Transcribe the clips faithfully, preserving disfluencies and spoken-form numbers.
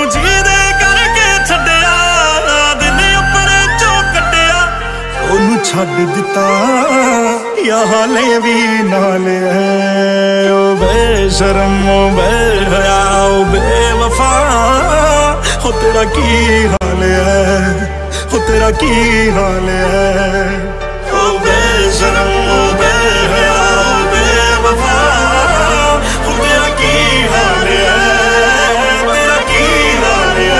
जी दे करके छड्डिया दिल अपने चों कड्डिया ओनू छड्ड दिता या हाले भी नाल है ओ बेशरम ओ बेहया ओ बेवफा हो तेरा की हाल है हो तेरा की हाल है ओ बेशरम ओ बेहया ओ बेवफा हो तेरा की हाल है तेरा की हाल है।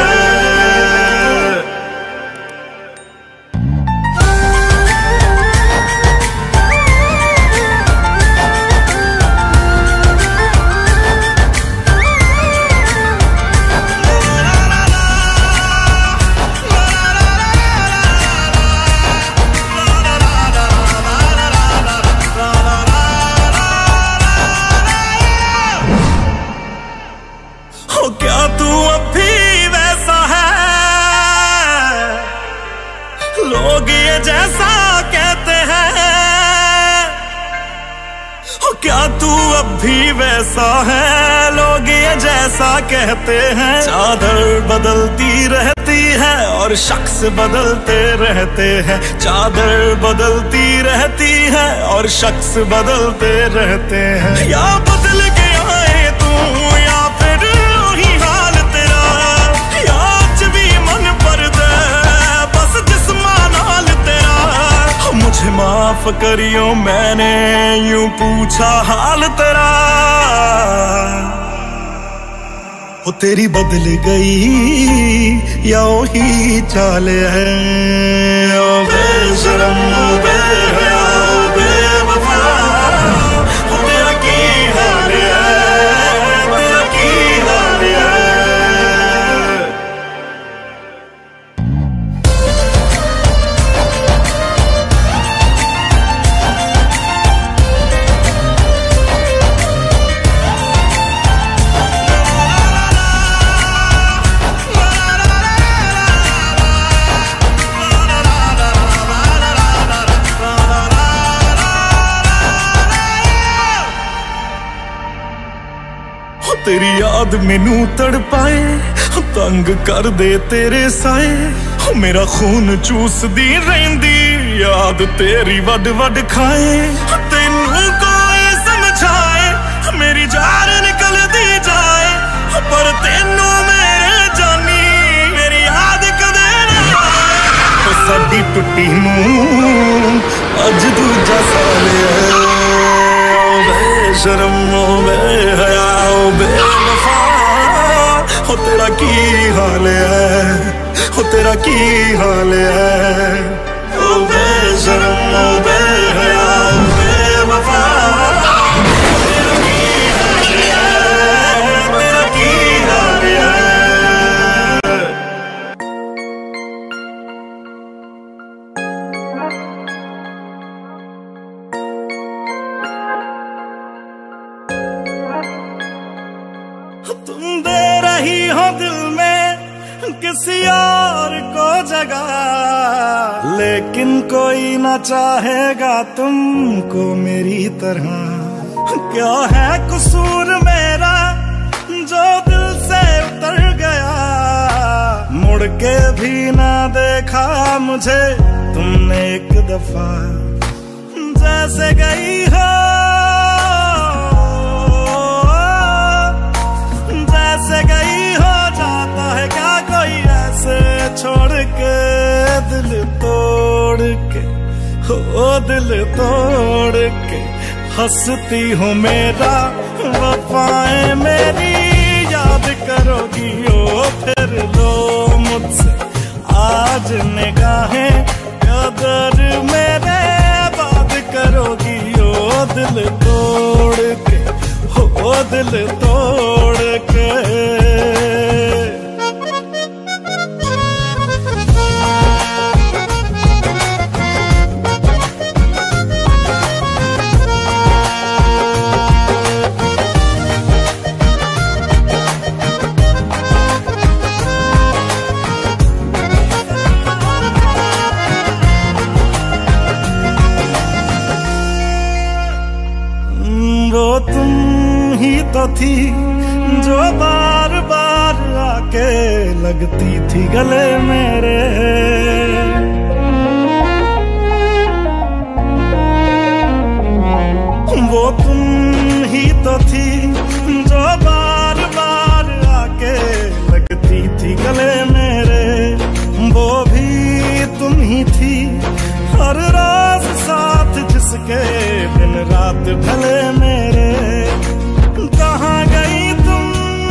क्या तू अब भी वैसा है लोग ये जैसा कहते हैं हो क्या तू अब भी वैसा है लोग ये जैसा कहते हैं चादर बदलती रहती है और शख्स बदलते रहते हैं चादर बदलती रहती है और शख्स बदलते रहते हैं या बदल गया है तू या फिर मुझे माफ करियो मैंने यूं पूछा हाल तेरा वो तेरी बदल गई या वही चाल है ओ बेशरम ओ बेहया ओ बेवफा वो तेरा की हाल है तेरा की हाल है। तेरी याद मैनू तड़पाए तंग कर दे तेरे साए मेरा खून चूसदी रहिंदी याद तेरी वड वड खाए तेनू कोई समझाए मेरी जान निकल दी जाए पर तेनू मेरे जानी मेरी याद कदे ना आए साडी टुट्टी नू अज दूजा साल है बेशरम ओ बेहया ओ बेवफा हो तेरा की हाल है हो तेरा की हाल है ओ बेशरम ओ बेहया ओ बेवफा तेरा की हाल है तेरा की हाल है। तुम दे रही हो दिल में किसी और को जगह लेकिन कोई ना चाहेगा तुमको मेरी तरह क्या है कसूर मेरा जो दिल से उतर गया मुड़ के भी ना देखा मुझे तुमने एक दफा जैसे गई हो जैसे गई हो जाता है क्या कोई ऐसे छोड़ के दिल तोड़ के हो दिल तोड़ के हंसती हो मेरा वफाएं मेरी याद करोगी ओ फिर लो मुझसे आज निगाहें कदर मेरे बात करोगी ओ दिल तोड़ के हो दिल तोड़ के। वो तुम ही तो थी जो बार बार आके के लगती थी गले मेरे। वो तुम ही तो थी जो बार बार आके लगती थी गले मेरे। वो भी तुम ही थी हर रात साथ जिसके दिन रात ढले मेरे। कहाँ गई तुम,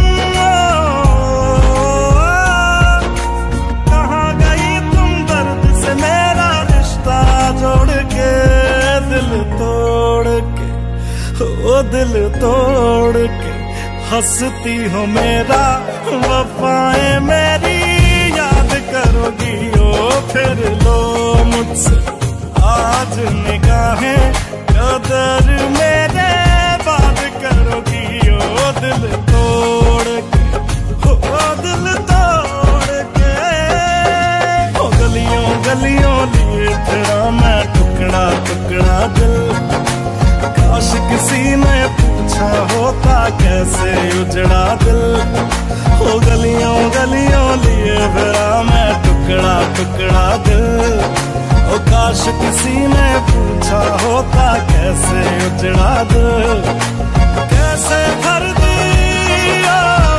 कहाँ गई तुम दर्द से मेरा रिश्ता जोड़ के, दिल तोड़ के, ओ दिल तोड़ के हंसती हो मेरा वफाएं मेरी याद करोगी ओ फिर लो मुझसे आज निगाहें कदर मेरे बात करोगी ओ दिल तोड़ के, ओ दिल तोड़ के। ओ गलियों गलियों लिए तेरा मैं टुकड़ा टुकड़ा दिल, काश किसी ने पूछा होता कैसे उजड़ा दिल। ओ गलियों गलियों लिए फिरा मैं टुकड़ा टुकड़ा दिल, ओ काश किसी ने पूछा होता कैसे उजड़ा दिल। कैसे भर दिया,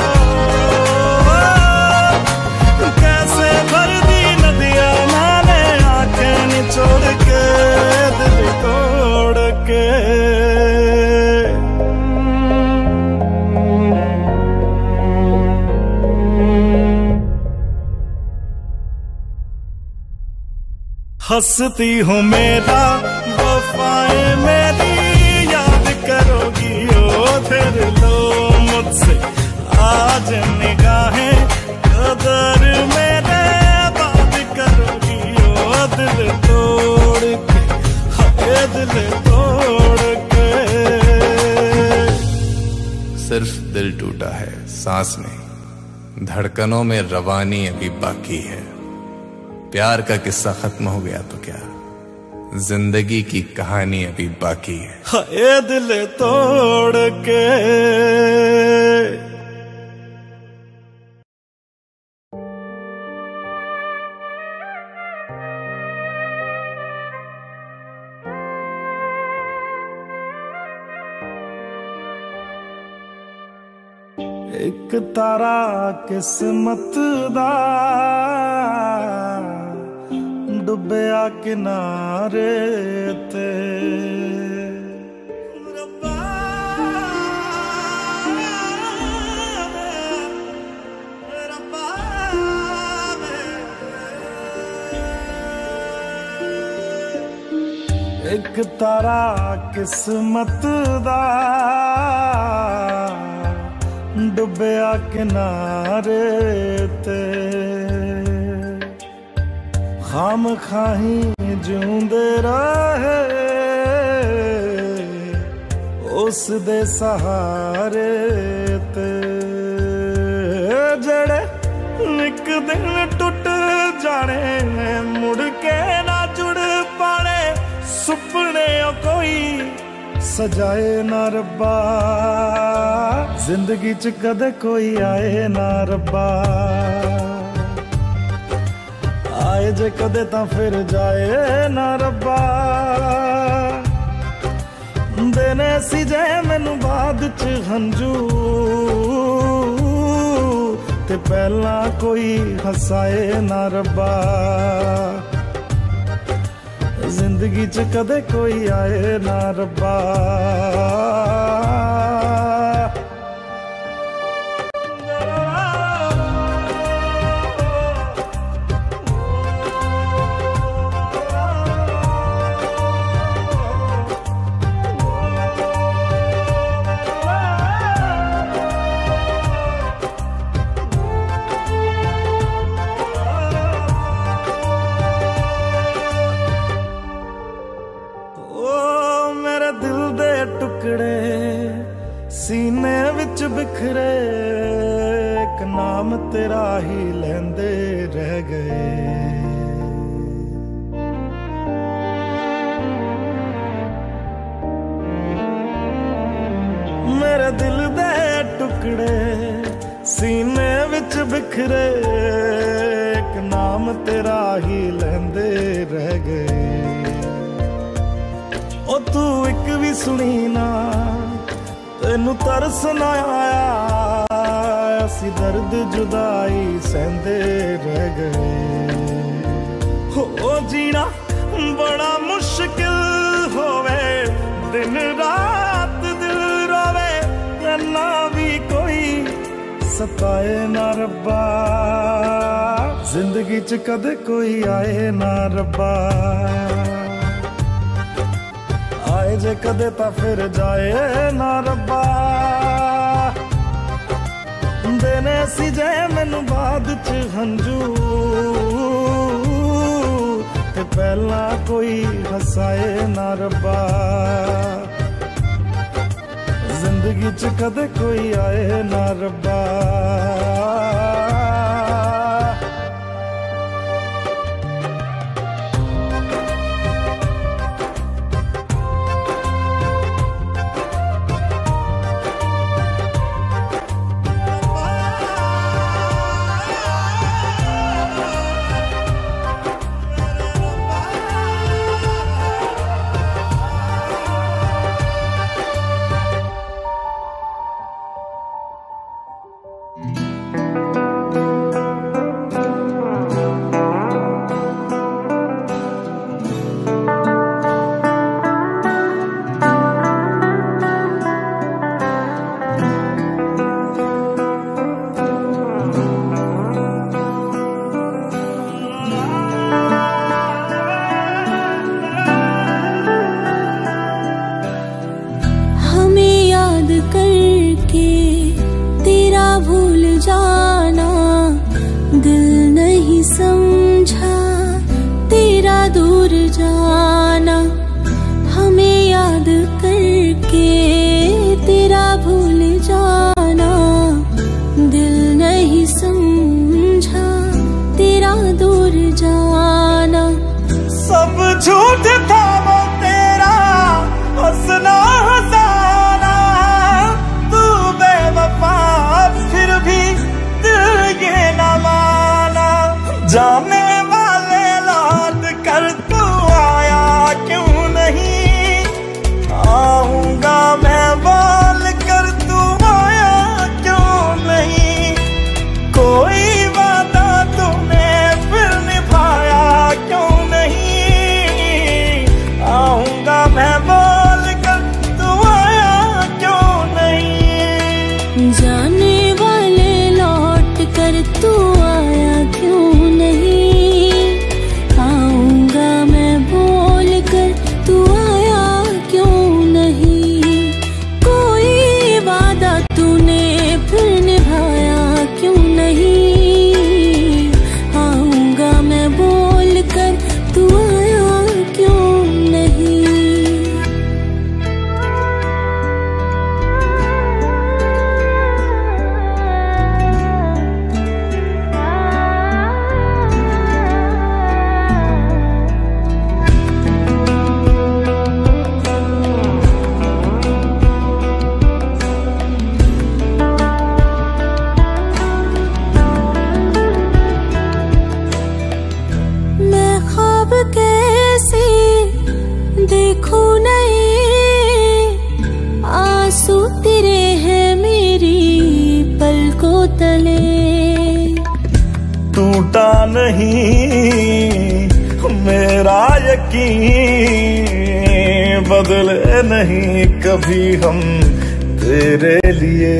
कैसे भर दी नदियां मैंने आंखें निचोड़ के, दिल तोड़ के। हंसती हो मेरा वफाएं मेरी याद करोगी ओ फिर लो मुझसे आज निगाहें कदर मेरे बात करोगी ओ दिल तोड़ के, हाय दिल तोड़ के। सिर्फ दिल टूटा है, सांस नहीं, धड़कनों में रवानी अभी बाकी है। प्यार का किस्सा खत्म हो गया तो क्या, जिंदगी की कहानी अभी बाकी है। हाय दिल तोड़ के। एक तारा किस्मत दा डुबया किनारे ते, एक तारा किस्मत दा डुबया किनारे ते। खाम खाही जूंदे रहे उस दे सहारे ते, जड़े एक दिन टुट जाने मुड़ के ना जुड़ पाने। सुपने कोई सजाए ना रब्बा, जिंदगी च कदे कोई आए ना रब्बा। आए जे कदे तां फिर जाए ना रब्बा। देने सी जे मैनू बाद च हंजू ते पहला कोई हसाए ना रब्बा। जिंदगी च कदे कोई आए ना रब्बा। सीने विच बिखरे एक नाम तेरा ही लेंदे रह गए। मेरे दिल दे टुकड़े सीने विच बिखरे नखरे एक नाम तेरा ही लेंदे रह गए। ओ तू एक भी सुनी ना तेनू तरस ना आया, असी दर्द जुदाई सहंदे रह गए। हो जीना बड़ा मुश्किल होवे, दिन रात दिल रोवे, ना भी कोई सताए ना रब्बा, जिंदगी च कदे कोई आए ना रब्बा। आए जे कदे ता फिर जाए ना रब्बा, देने सी जे मैनू बाद च हंजू, ते पहला कोई हसाए ना रब्बा, जिंदगी च कदे कोई आए ना रब्बा। झूठ था वो तेरा हंसना हंसाना, तू बेवफा फिर भी दिल ये न माना। जाने वाले लौट कर तू आया क्यों नहीं, आऊंगा मैं बोल कर तू आया क्यों नहीं। कोई वादा तूने फिर निभाया क्यों नहीं, आऊंगा मैं बोल कर तू आया क्यों नहीं। जाने वाले लौट कर तू आया क्यों नहीं, आऊंगा मैं बोल कर तू आया क्यों नहीं। कोई वादा तूने फिर निभाया क्यों नहीं, आऊंगा मैं बोल कर तू आया क्यों नहीं। मैं ख्वाब कैसे देखूं नहीं, आंसू तेरे हैं मेरी पलकों तले। टूटा नहीं मेरा यकीन, बदले नहीं कभी हम तेरे लिए।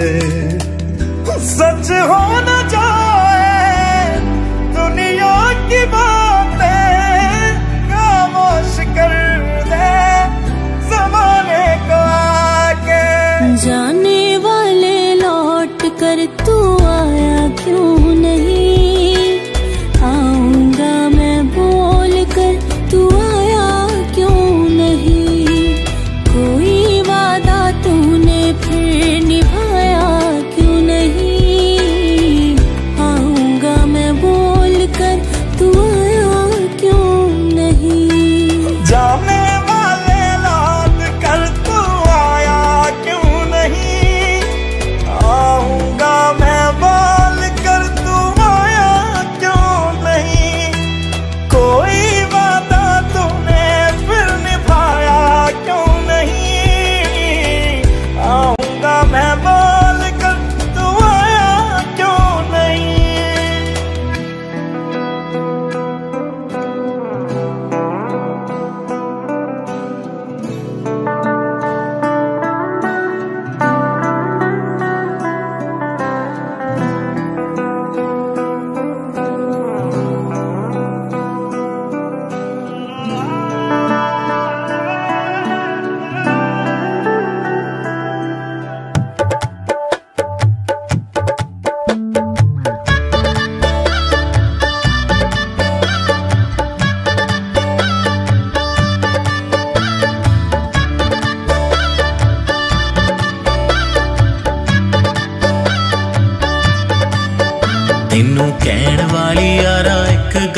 सच हो न जाए दुनिया की बातें, खामोश कर दे ज़माने को आके। जाने वाले लौट कर तू आया क्यों नहीं, आऊंगा मैं बोल कर तू आया क्यों नहीं। कोई वादा तूने फिर निभाया क्यों नहीं,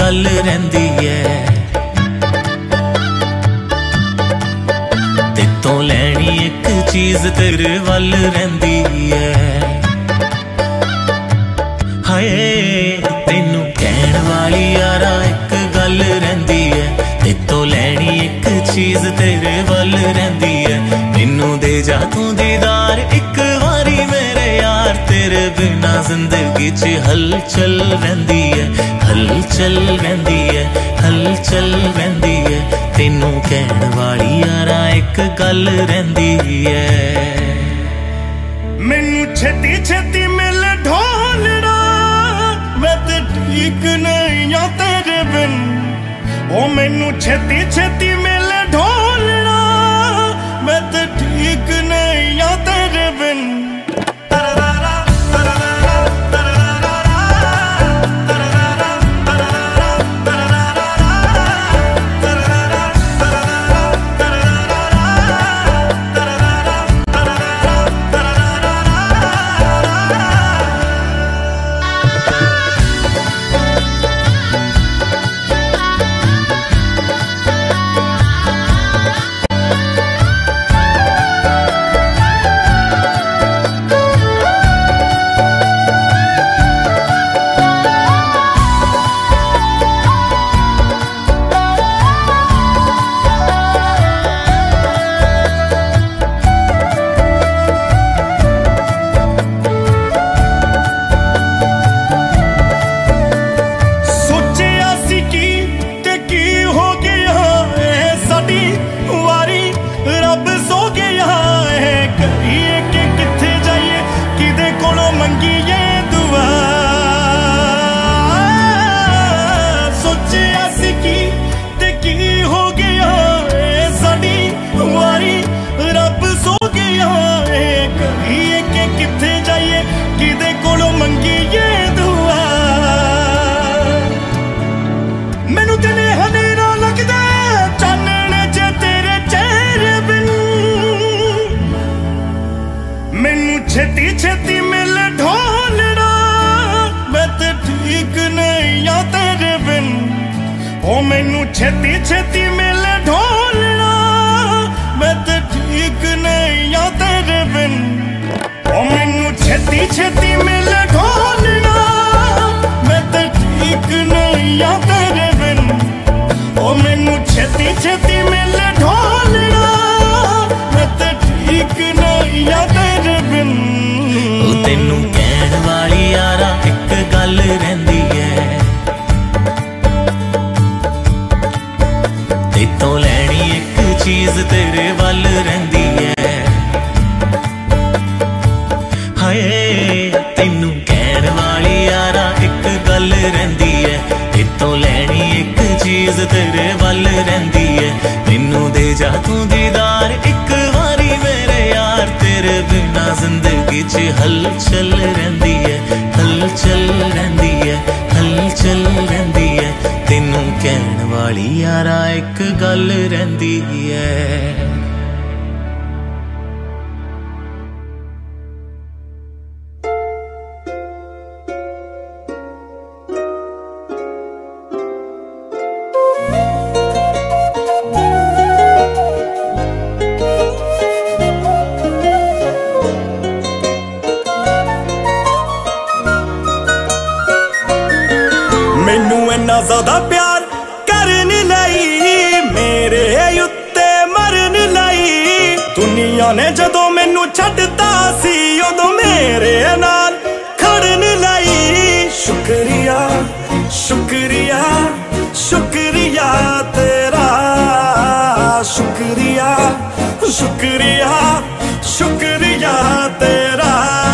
गल रहिंदी है। तेतों लैनी एक चीज तेरे वल रहिंदी है। हाय तेनू कहण वाली यारा एक गल रहिंदी है। तेतों लैनी एक चीज तेरे वल रहिंदी है। मैनू दे जा तू दीदार एक वारी मेरे यार, तेरे बिना जिंदगी च हलचल रहिंदी है, हलचल रहिंदी है, हलचल रहिंदी है। तेनू कहण वाली यारा एक गल रहिंदी है। मैनू छेती छेती मिल ढोलना, मैं ते ठीक नहीं आ तेरे बिन। ओ मैनू छेती छेती मिल ढोलना, मैं ते ठीक नहीं आ तेरे बिन। छेती छेती मिल ढोलना, मैं ते ठीक नहीं आ तेरे बिन। ओ मैनू छेती छेती मिल ढोलना, मैं ते ठीक नहीं आ तेरे बिन। ओ मैनू छेती छेती मिल ढोलना, मैं ते ठीक नहीं आ तेरे बिन। ओ मैनू छेती छेती मिल ढोलना, मैं ते ठीक नहीं आ तेरे बिन। तेनू कहण वाली यारा एक गल रहिंदी है। तेतों लैनी एक चीज तेरे वल रहिंदी है। हाय तेनू कहण वाली यारा एक गल रहिंदी है। तेतों लैनी एक चीज तेरे वल रहिंदी है। मैनू दे जा तू दीदार एक वारी मेरे यार, तेरे बिना जिंदगी च हलचल रहिंदी है, हलचल रहिंदी है, हलचल रहिंदी है। तेनू कहण वाली यारा एक गल रहिंदी है। ज्यादा प्यार करन लई मेरे उत्ते मरन लई। दुनिया ने जदों मैनू छड्डता सी उदों मेरे नाल खड़न लई। शुक्रिया शुक्रिया शुक्रिया तेरा, शुक्रिया शुक्रिया शुक्रिया तेरा।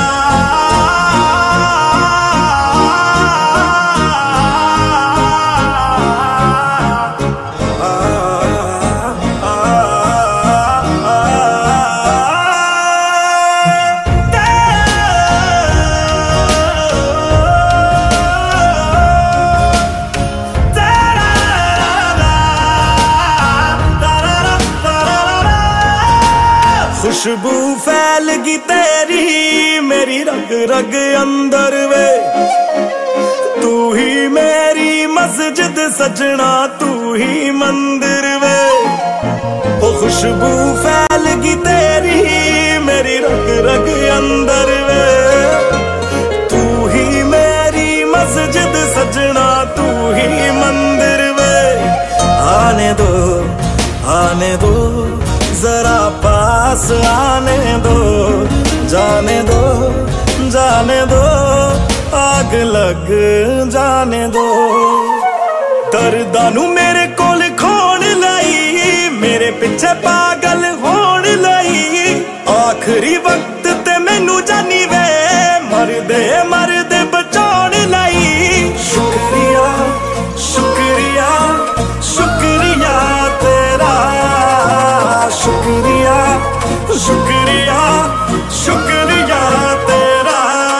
खुशबू फैल गई तेरी मेरी रग रग अंदर वे, तू ही मेरी मस मस्जिद सजना तू ही मंदिर वे, वो खुशबू फैल गई तेरी मेरी रग रग अंदर वे। तू ही मेरी मस्जिद सजना तू ही मंदिर वे। आने दो आने दो जरा पास आने दो, जाने दो जाने दो आग लग जाने दो। दर्दां नू मेरे कोल खोण लई, मेरे पिछे पागल होण लई। आखिरी वक्त ते मैनू जानी वे मरदे मरदे बचाउण लई। शुक्रिया शुक्रिया शुक्रिया तेरा, शुक्रिया शुक्रिया शुक्रिया तेरा।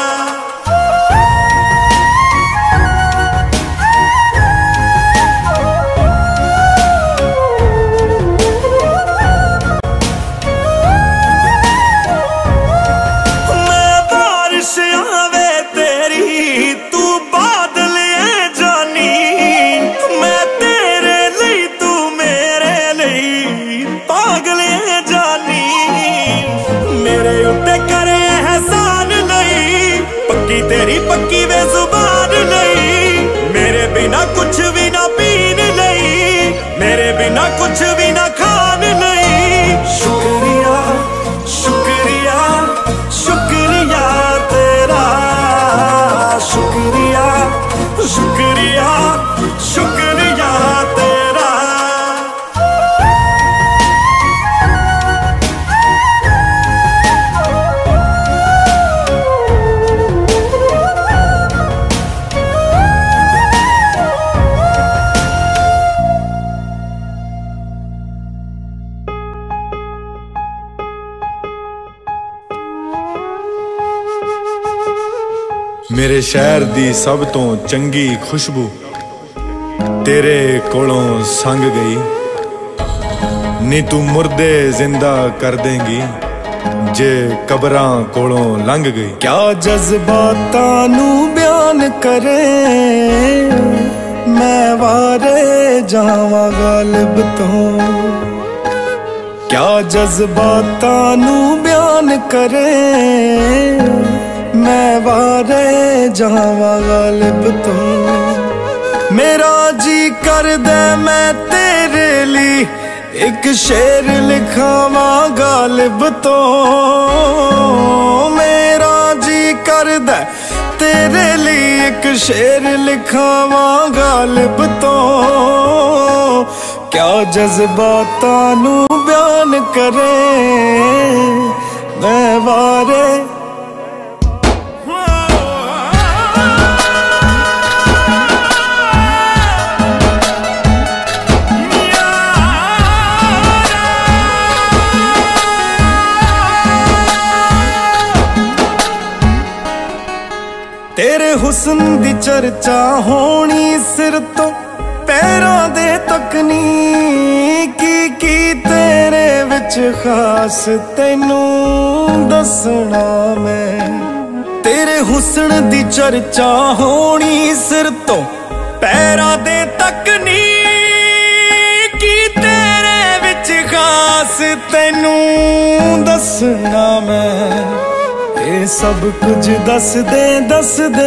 मैं बारिश आवे तेरी तू बादल है जानी, मैं तेरे लिए तू मेरे लिए पागल है जानी। मेरे उत्ते करे एहसान नहीं, पक्की तेरी पक्की वे जुबान नहीं। मेरे बिना कुछ भी ना पीन नहीं, मेरे बिना कुछ भी ना खान नहीं। शुक्रिया शुक्रिया शुक्रिया तेरा, शुक्रिया शुक्रिया शुक्रिया तेरा। मेरे शहर दी सब तो चंगी खुशबू तेरे कोलों संग गई। नी तू मुर्दे जिंदा कर देंगी जे कबरां कोलों लंघ गई। क्या जज्बातां नू बयान करे मैं वारे जावां गालिब तो। क्या जज्बातां नू बयान करे मैं वारे जावां गालिब तो। मेरा जी कर दे मैं तेरे लिए एक शेर लिखावां गालिब तो। मेरा जी कर दे तेरे लिए एक शेर लिखावां गालिब तो। क्या जज्बातां नू बयान करे मैं वारे। तेरे हुस्न दी चर्चा होनी सिर तो पैरां दे तकनी। की की तेरे विच खास तैनू दसना मैं। तेरे हुस्न दी चर्चा होनी सिर तो पैरां दे तकनी। की तेरे विच खास तैनू दसना मैं। ये सब कुछ दस दे दस दे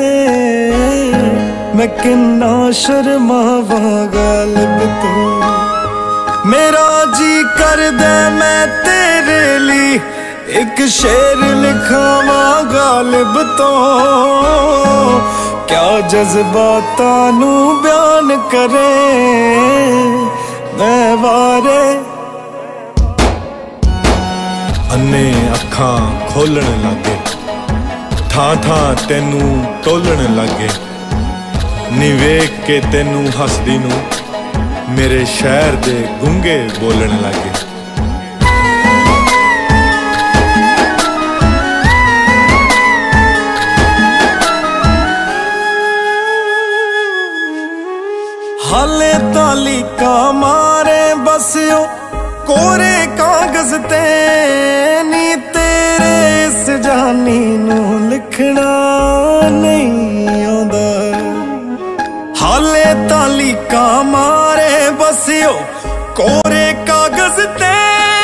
मैं किन्ना शर्मावां गालिब तो। मेरा जी कर दे मैं तेरे लिए एक शेर लिखावां गालिब तो। क्या जज्बातां नू बयान करे मैं वारे। अन्ने अखां खोलण लागे थां थां तेनू टोलण लागे। नी वेख के तेनू हसदी नू मेरे शहर दे गूंगे बोलण लागे। हाले तालिका मारे बसियो कोरे कागज ते। नी तेरे इस जानी नू लिखना नहीं आंदा। हाले तुक्का मारे बसियो कोरे कागज ते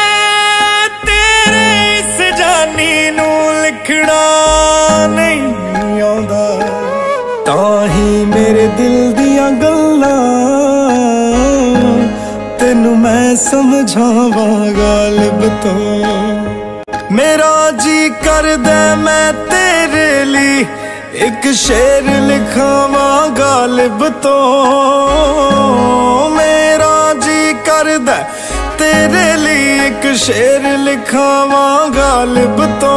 तेरे इस जानी नू लिखना नहीं आंदा ताही मेरे दिल दियां गल्लां तेनू मैं समझावां गालिब तो मेरा जी कर दे मैं तेरे लिए एक शेर लिखावां गालिब तो मेरा जी कर दे तेरे लिए एक शेर लिखावां गालिब तो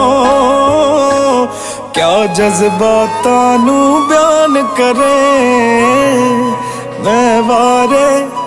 क्या जज्बातां नू बयान करे मैं वारे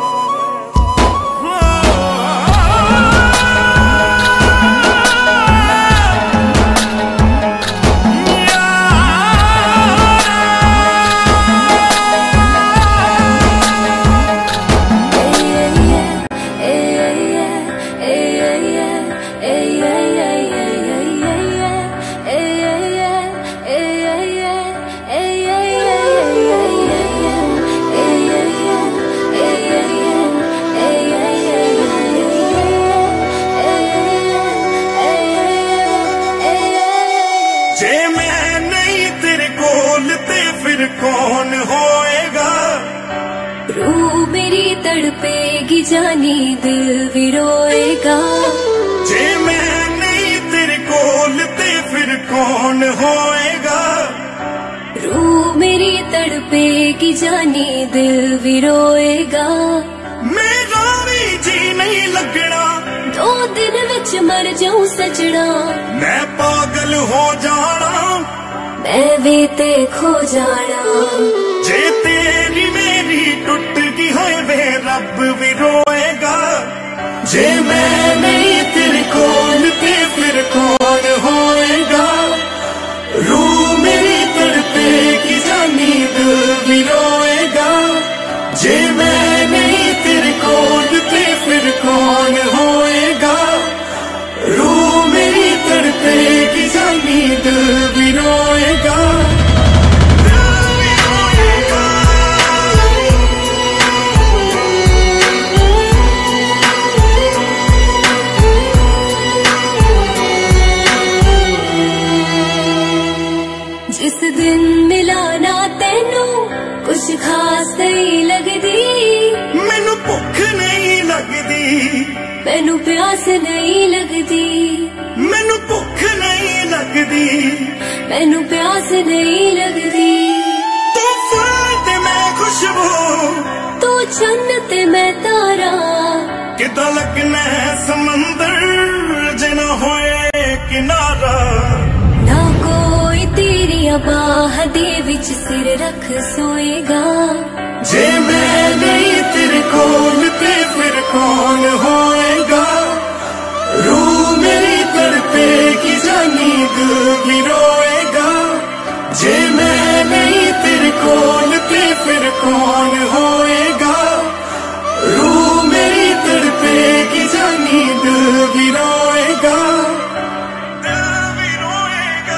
कौन होएगा रूह मेरी तड़पेगी जानी दिल भी रोएगा जे मैं नहीं तेरे कोल ते फिर कौन होएगा रूह मेरी तड़पेगी जानी दिल भी रोएगा मेरा भी जी नहीं लगना दो दिन विच मर जाऊं सजना मैं पागल हो जाना मैं भी ते खो जाना जे तेरी मेरी टूट गई होए वे रब भी रोएगा जे मैं नहीं तेरे कोल ते फिर कौन होएगा रूह मेरी तड़पेगी जानी दिल भी रोएगा जे मैं नहीं तेरे कोल ते फिर कौन होएगा रूह मेरी तड़पेगी जानी दिल भी रोएगा जिस दिन मिला ना तेनू कुछ खास नहीं लगदी मैनू भुख नहीं लगदी मैनू प्यास नहीं लगदी मैनू भुख नहीं लगदी मैनू प्यास नहीं लगदी तू फुल ते मैं खुशबू तू चन्न ते मैं तारा किदा लगना है समंदर जना होए किनारा ना कोई तेरिया बाह दे विच सिर रख सोएगा जे मैं नहीं तेरे कोल ते फिर कौन होएगा रूह मेरी तड़पेगी जानी दिल भी रोएगा जे मैं नहीं तेरे कोल ते फिर कौन होएगा रूह मेरी तड़पेगी जानी दिल भी रोएगा दिल भी रोएगा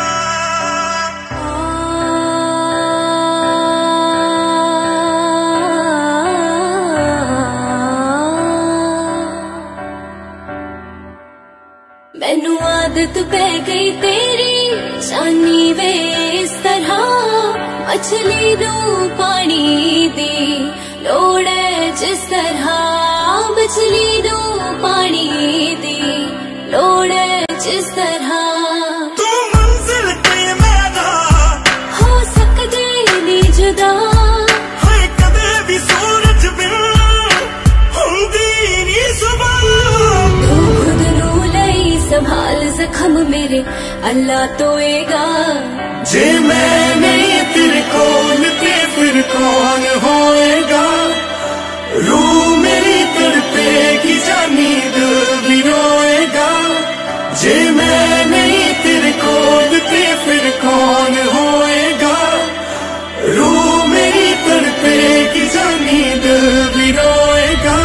मैनू आदत पै गई तेरी शानी वे इस तरह मछली नू पानी दी लोड़ है जिस तरह मछली नू पानी दी लोड़ है जिस तरह तू मंजिल ते मेरा हो सकदे नी जुदा है कदे भी सूरज बिन हुंदी नी सुबह तू खुद नू लई संभाल जख्म मेरे अल्लाह तोएगा जे मैं नहीं तेरे कोल ते फिर कौन होएगा रूह मेरी तड़पेगी जानी दिल भी रोएगा जे मैं नहीं तेरे कोल ते फिर कौन होएगा रूह मेरी तड़पेगी जानी दिल भी रोएगा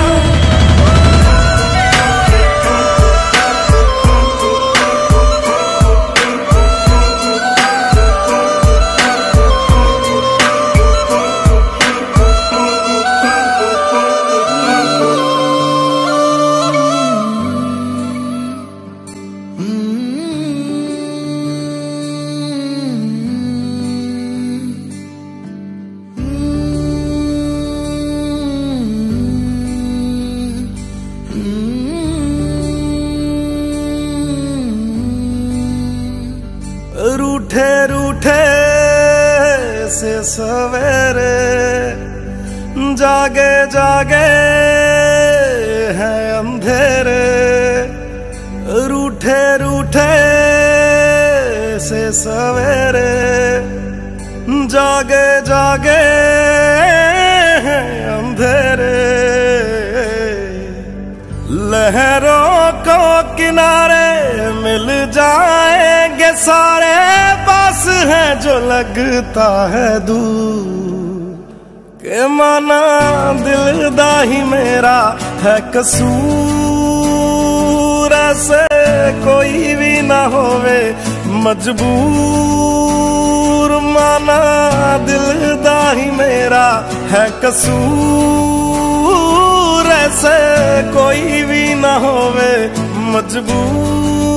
से सवेरे जागे जागे हैं अंधेरे, रूठे रूठे से सवेरे जागे जागे हैं अंधेरे। लहरों को किनारे मिल जाएंगे सारे, पास है जो लगता है दूर। के माना दिल दा ही मेरा है कसूर, ऐसे कोई भी ना होवे मजबूर। माना दिल दा ही मेरा है कसूर, ऐसे कोई भी ना होवे मजबूर।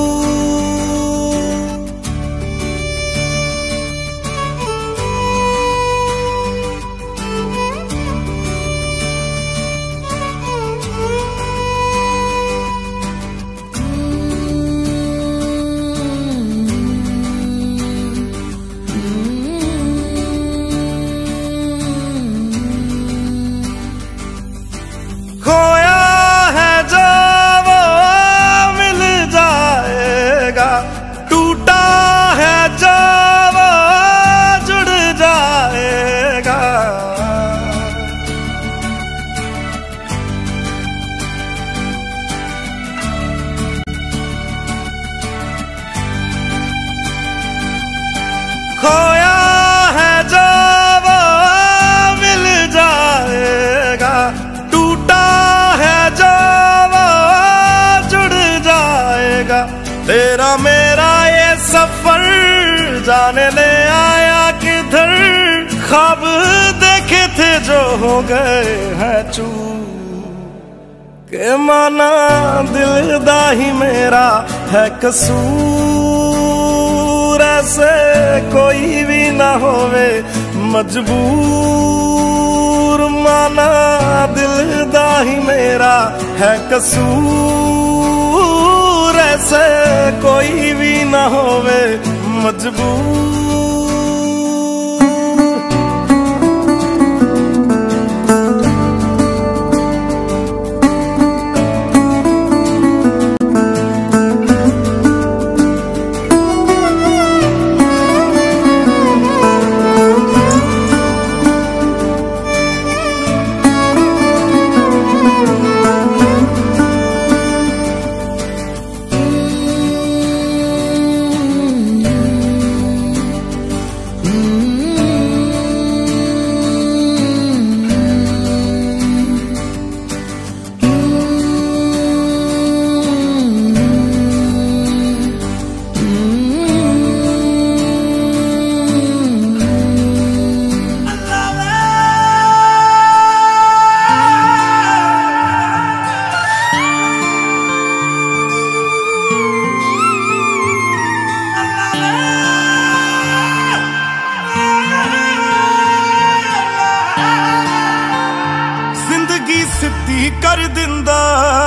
खोया है जो वो मिल जाएगा, टूटा है जो वो जुड़ जाएगा। तेरा मेरा ये सफर जाने ले आया किधर, ख्वाब देखे थे जो हो गए हैं चूर। के माना दिल दा ही मेरा है कसूर, ऐसे कोई भी ना होवे मजबूर। माना दिल दा ही मेरा है कसूर, ऐसे कोई भी ना होवे मजबूर। सिद्धी कर दिंदा,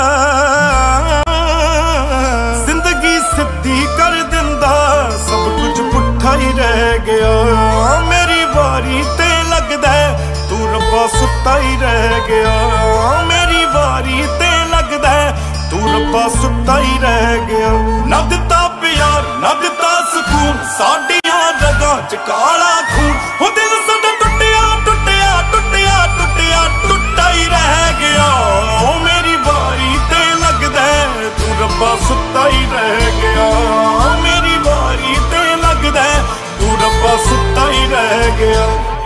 जिंदगी सिद्धी कर दिंदा, सब कुछ पुट्ठा ही रह गया। मेरी बारी ते लगदा तू रब्बा सुत्ता ही रह गया। मेरी बारी ते लगदा तू रब्बा सुत्ता ही रह गया। ना दिता प्यार ना दिता सुकून, साडियां रगां च काला खून। हो दिल साडा टुटिया टुटिया टुटिया टुटिया टुटा ही रह गया। ओ मेरी बारी ते लगदा तू रब्बा सुत्ता ही रह गया। मेरी बारी ते लगदा तू रब्बा सुत्ता ही रह गया।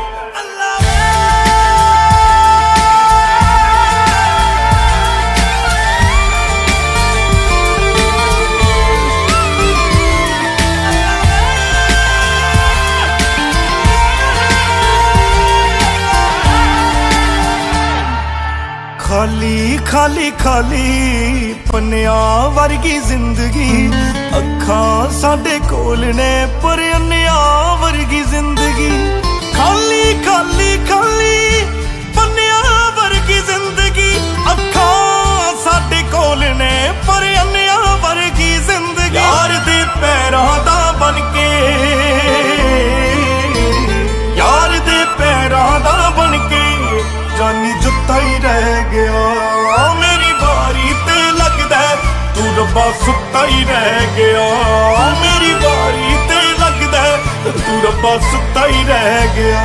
खाली खाली खाली पन्निया वर्गी जिंदगी, अखां साडे कोल ने पर अन्निया वर्गी जिंदगी। खाली खाली खाली पन्निया वर्गी जिंदगी, अखां साडे कोल ने पर अन्निया वर्गी जिंदगी। यार दे पैरां दा बन के, यार सुता ही रह गया। मेरी बारी ते लगदा तू रब्बा सुता ही रह गया। मेरी बारी ते लगदा तू रब्बा सुता ही रह गया।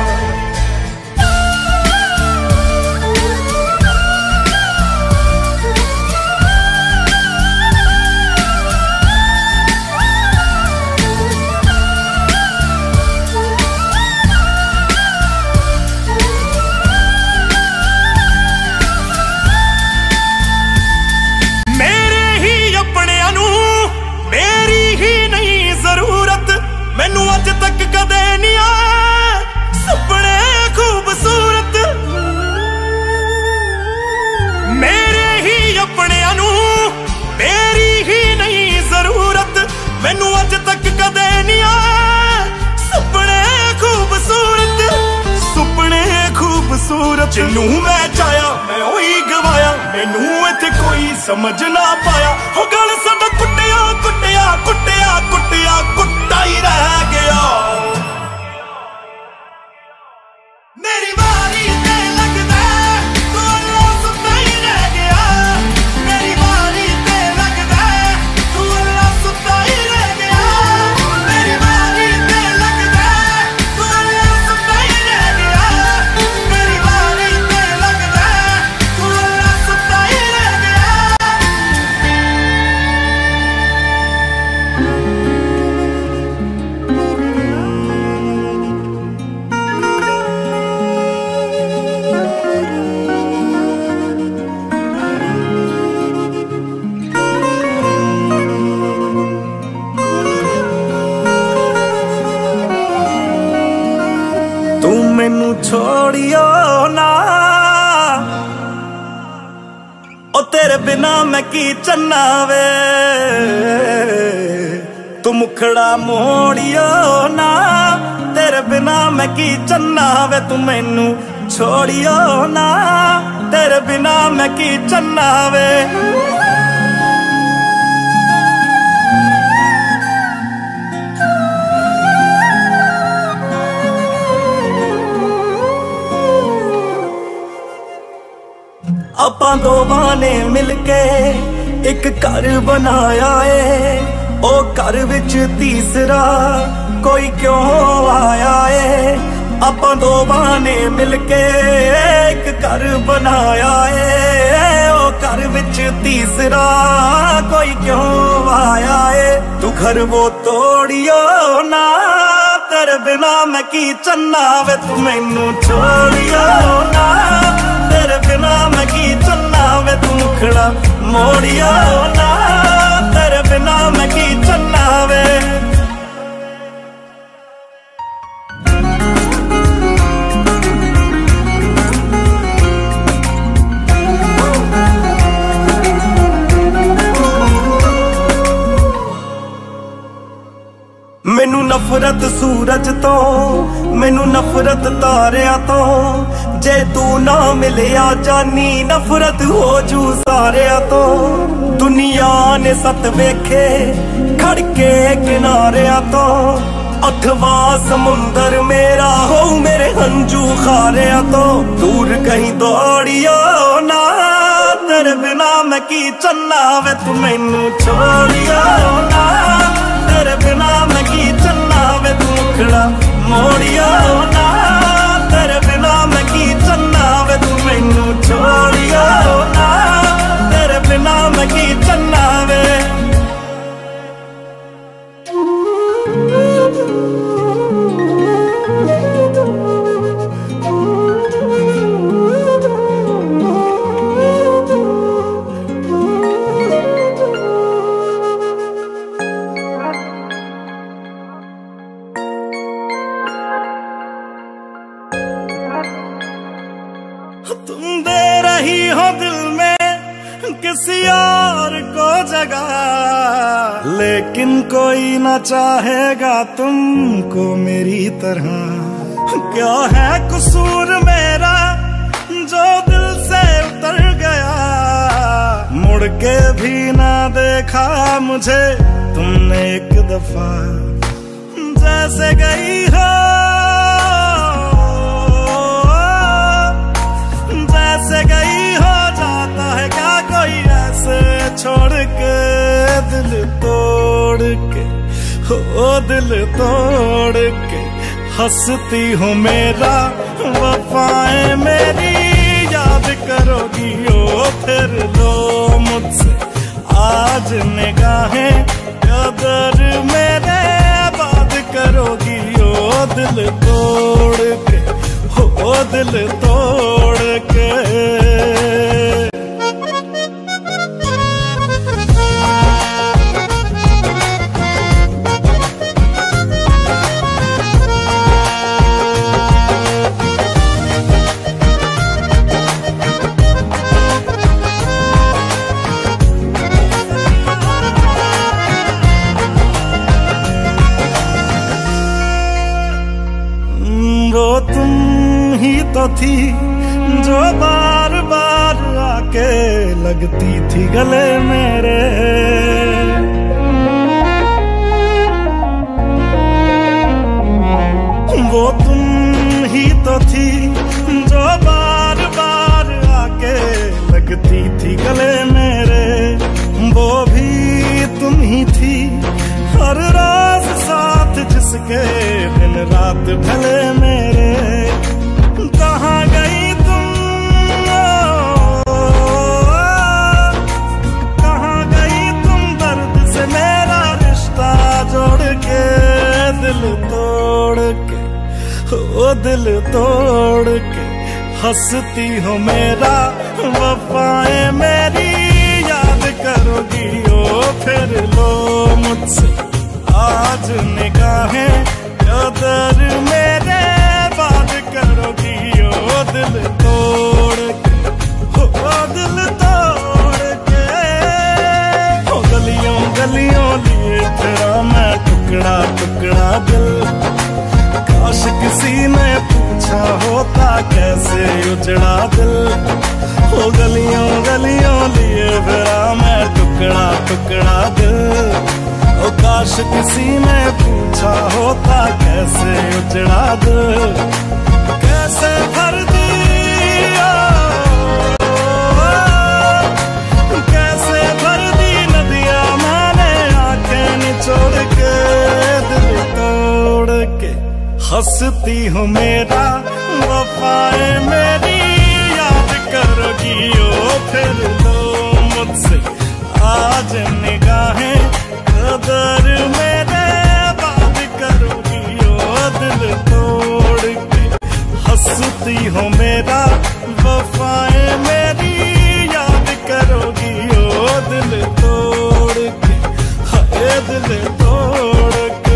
मैनू अज तक कदे नहीं आए सुपने खूबसूरत, मेरे ही अपने नू मेरी ही नहीं जरूरत। मैनू अज तक कदे नहीं आए सुपने खूबसूरत, सुपने खूबसूरत। जिन्नू मैं चाया मैं ओही गवाया, मैनू इत्थे कोई समझ ना पाया। हो गल साडा कुटिया कुटिया कुटिया कुटिया कुट्टा ही रह गया। मेरी बारी ते लगदा तू अल्लाह सुता ही रह गया। मेरी बारी ते लगदा तू अल्लाह सुता ही रह गया। मेरी बारी ते लगदा तू अल्लाह सुता ही रह गया। मेरी बारी ते लगदा तू अल्लाह सुता ही रह गया। तू मैनू छोड़ियो ना, ओ तेरे बिना मैं की चन्ना वे। तू मुखड़ा मोड़ियो ना, तेरे बिना मैं की चन्ना वे। तू मैनू छोड़ियो ना, तेरे बिना मैं की चन्ना वे। आपां दोवां ने मिलके एक घर बनाया है, ओ घर विच तीसरा कोई क्यों आया है। आपां दोवां ने मिलके एक घर बनाया है, ओ घर विच तीसरा कोई क्यों आया है। तू घर वो तोड़ियो ना, तेरे बिना मैं की चन्ना वे। तू मैनू छोड़ियो ना, तेरे बिना मैं की चन्ना वे। तू मुखड़ा मोड़ियो ना, तेरे बिना मैं की चन्ना वे। मैनू नफरत सूरज तो, मैनू नफरत तारिया तो। जे तू ना मिलिया जानी नफरत हो जू सारिया तो। दुनिया ने सत वेखे खड़के किनारिया तो, अथवा समुंदर मेरा हो मेरे हंजू खारिया तो। दूर कहीं दौड़ियो ना, तेरे बिना मैं की चन्ना वे। तू मैनू छोड़ियो ना, तेरे बिना मैं की चन्ना वे। तू मुखड़ा मोड़ियो ना, तेरे बिना मैं की चन्ना वे। तू मैनू छोड़ियो ना, तेरे बिना मैं की चन्ना वे। तुम दे रही हो दिल में किसी और को जगह, लेकिन कोई ना चाहेगा तुमको मेरी तरह। क्या है कसूर मेरा जो दिल से उतर गया, मुड़ के भी ना देखा मुझे तुमने एक दफा। जैसे गई हो, जैसे दिल तोड़ के, हो दिल तोड़ के हंसती हो मेरा वफाएं मेरी याद करोगी ओ फिर लो मुझसे आज निगाहें कदर मेरे बात करोगी ओ दिल तोड़ के, हो दिल तोड़ के। तो थी जो बार बार आके लगती थी गले मेरे, वो तुम ही तो थी जो बार बार आके लगती थी गले मेरे, वो भी तुम ही थी हर रोज साथ जिसके दिन रात ढले मेरे। कहाँ गई तुम, कहाँ गई तुम दर्द से मेरा रिश्ता जोड़ के, दिल तोड़ के, ओ दिल तोड़ के हंसती हो मेरा वफाएं मेरी याद करोगी ओ फिर लो मुझसे आज निगाहें कदर मेरे बात करोगी ओ दिल तोड़ के, ओ दिल तोड़ के। ओ गलियों गलियों लिए तेरा मैं टुकड़ा टुकड़ा दिल, काश किसी ने पूछा होता कैसे उजड़ा दिल। ओ गलियों गलियों लिए तेरा मैं टुकड़ा टुकड़ा दिल, ओ काश किसी ने पूछा होता कैसे उजड़ा दिल, कैसे भर दिया, कैसे भर दी नदियां मैंने आंखें निचोड़ के, दिल तोड़ के हंसती हो मेरा वफाएं मेरी याद करोगी ओ फिर लो मुझसे आज निगाहें कदर मेरे बात करोगी ओ दिल तोड़ के हंसती हो मेरा वफाएं मेरी याद करोगी ओ दिल तोड़ के, हाय दिल तोड़ के।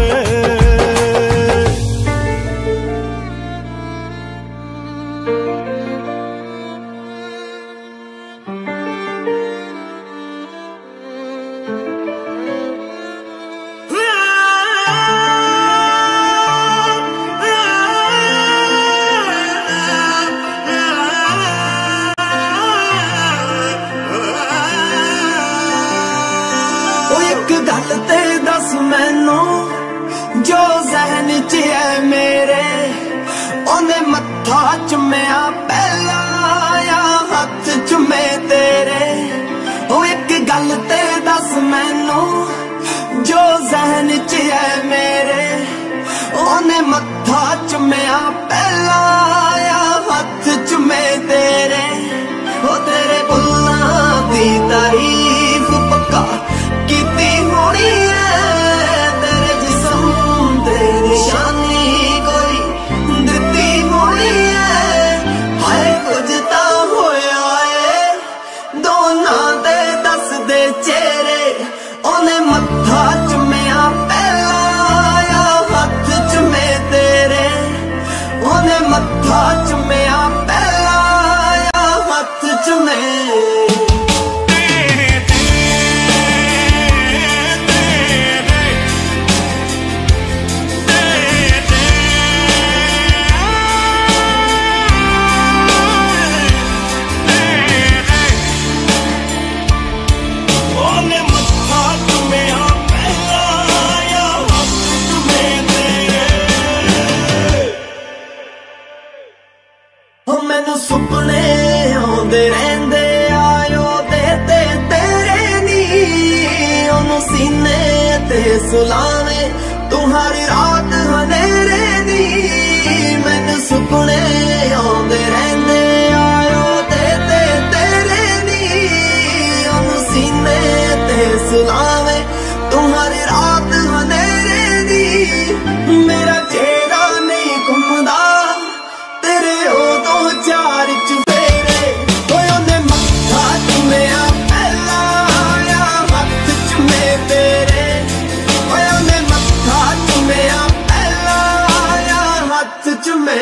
जो जहन च है मेरे ओने मत्था चुम्या पहला या हथ चुमे तेरे, ओ एक गल ते दस मैनू जो जहन च है मेरे ओने मत्था चुम्या पहला या हथ चुमे तेरे, ओ तेरे बुल्लां दी तारीफ पक्का कीती होनी है, तेरे जिस्म ते निशानी कोई दिती होनी है, हाय कुछ तां होया है दोनां दे दस दे चेहरे, ओने मत्था चुम्या पहला या हथ चुमे तेरे, ओने मत्था चुम्या पहला या हथ चुमे। मैनू सुपने आउंदे रहिंदे आ सुलावे तुम्हारी रात हनेरे दी मैनू सुपने आउंदे रहंदे आयो ते ते तेरे दी ओनू सीने ते सुलावे तुम्हारी रात हनेरे दी मेरा चेहरा नहीं घुमदा तेरे ओ दो चार चुफेरे ओए ओने मत्था चुमेया पहला आया हथ चुमे तेरे ओए ओने मत्था चुमेया पहला आया हथ चुमे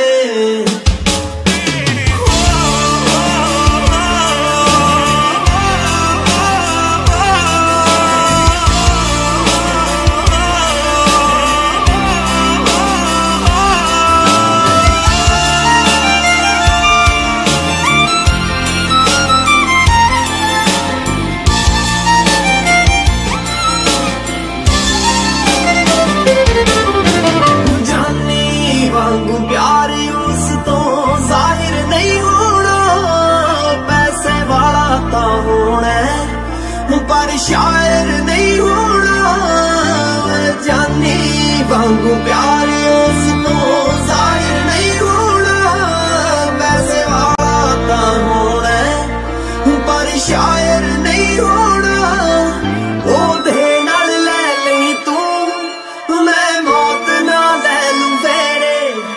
पर शायर नहीं होना जानी वांगू प्यार उसको जाहिर नहीं होना वैसे वाला होना पर शायर नहीं होना वो दे नाल ले ली तू मैं मौत ना ले लूं फेरे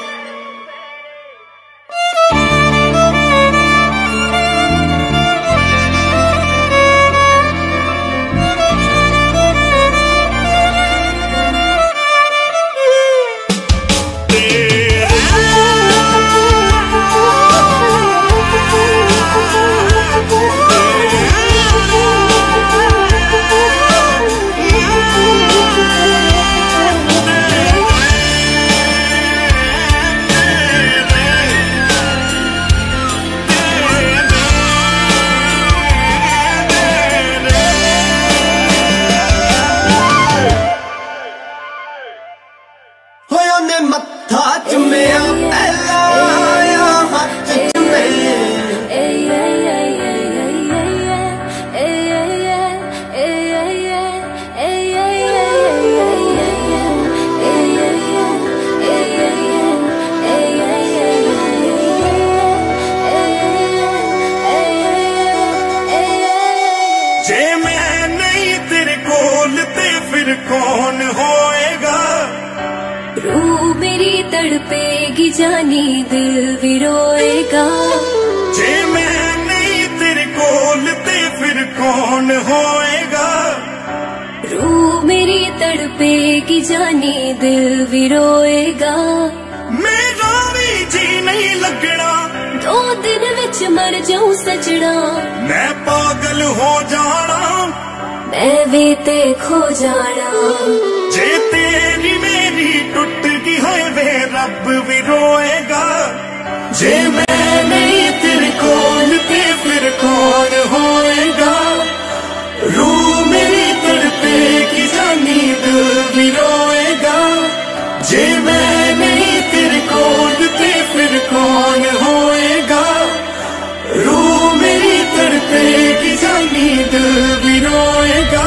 मत्था चुमेया पहला आया हथ चुमे जे मैं नहीं तेरे कोल ते फिर कौन होएगा रूह मेरी तड़पेगी जानी दिल भी रोएगा जे मैं नहीं तेरे कोल ते फिर कौन होएगा रूह मेरी तड़पेगी जानी दिल भी रोएगा मेरा भी जी नहीं लगना दो दिन विच मर जाऊं सजना मैं पागल हो जाना मैं भी ते खो जाना जे तेरी मेरी टूट गई है वे रब भी रोएगा जे मैं नहीं तेरे कोल ते फिर कौन होएगा रूह मेरी तड़पेगी जानी दिल भी रोएगा जे मैं नहीं तेरे कोल ते फिर कौन होएगा रूह मेरी तड़पेगी जानी दिल भी रोएगा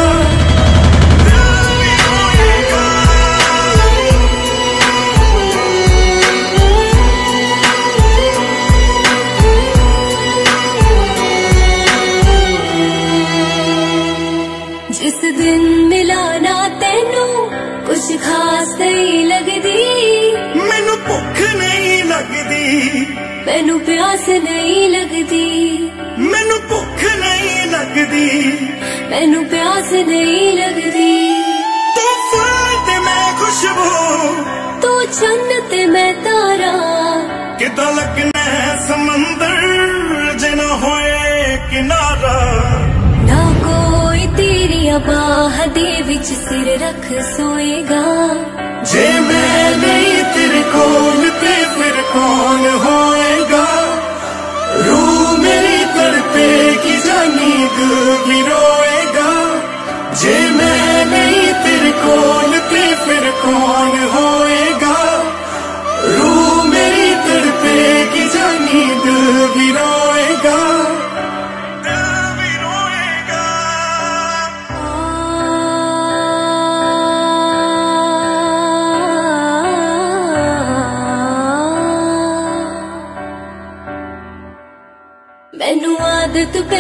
जिस दिन मिला ना तेनू कुछ खास नहीं लगदी मैनू भुख नहीं लगदी मैनू प्यास नहीं लगदी मैनू भुख नहीं लगदी मैनू प्यास नहीं लगदी तू फूल ते मैं खुशबू तू चंद ते मैं तारा किदा लगना है समंदर जे ना होए किनारा ना कोई तेरी बाह दे विच सिर रख सोएगा जे मैं नहीं तेरे कोल ते फिर कौन होएगा रूह मेरी तड़पेगी जानी दिल भी रोएगा जे मैं नहीं तेरे कोल ते फिर कौन होएगा रूह मेरी तड़पेगी जानी दिल भी रोएगा दिल भी रोएगा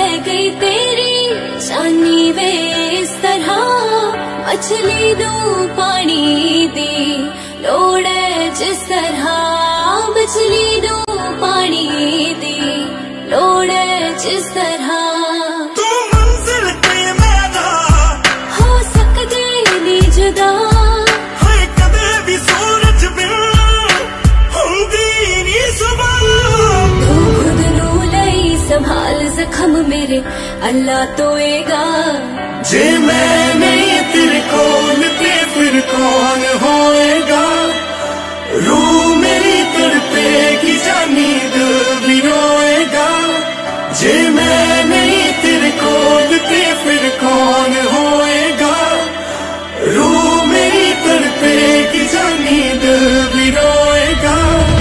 गई तेरी चांदी वे इस तरह मछली नू पानी दी लोड़ है जिस तरह मछली नू पानी दी लोड़ है जिस तरह तू मंजिल ते मेरा हो सकदे नी जुदा है कदे भी सूरज बिन हुंदी नी सुबह तू खुद नू लई संभाल जख्म मेरे अल्लाह तोएगा जे मैं नहीं तेरे कोल ते फिर कौन होएगा रू मेरी तड़पेगी जानी दिल भी रोएगा जे मैं नहीं तेरे कोल ते फिर कौन होएगा रू मेरी तड़पेगी जानी दिल भी रोएगा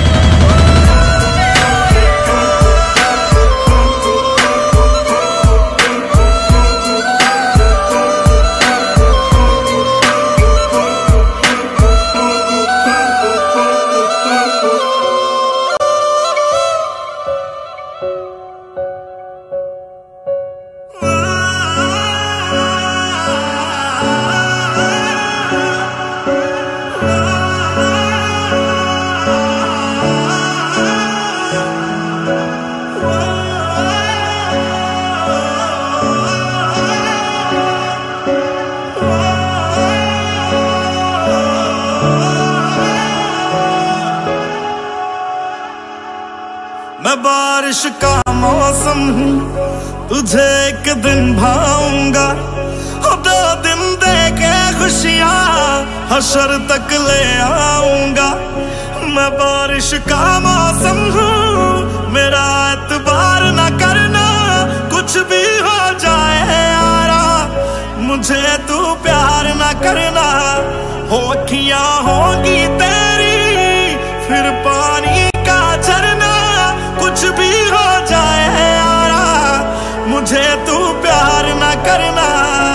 मैं बारिश का मौसम हूँ तुझे एक दिन भाऊंगा दो दिन दे के खुशियाँ हशर तक ले आऊंगा मैं बारिश का मौसम हूँ मेरा एतबार ना करना कुछ भी हो जाए यारा मुझे तू प्यार ना करना हो अखियाँ होंगी तेरी फिर पानी का झरना कुछ भी हो जाए यारा मुझे तू प्यार ना करना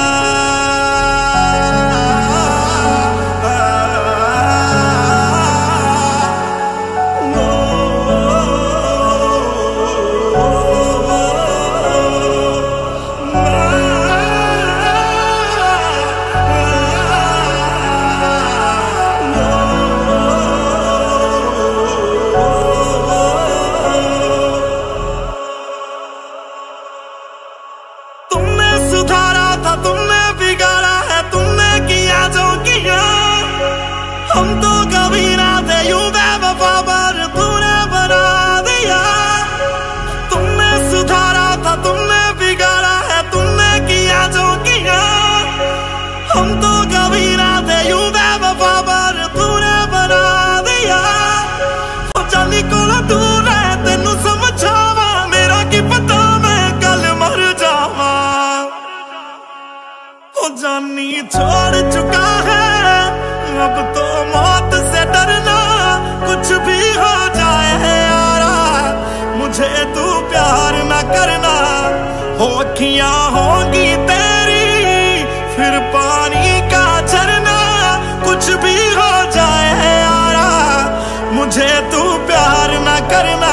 जानी छोड़ चुका है अब तो मौत से डरना कुछ भी हो जाए यारा मुझे तू प्यार ना करना हो अखियाँ होंगी तेरी फिर पानी का झरना कुछ भी हो जाए यारा मुझे तू प्यार ना करना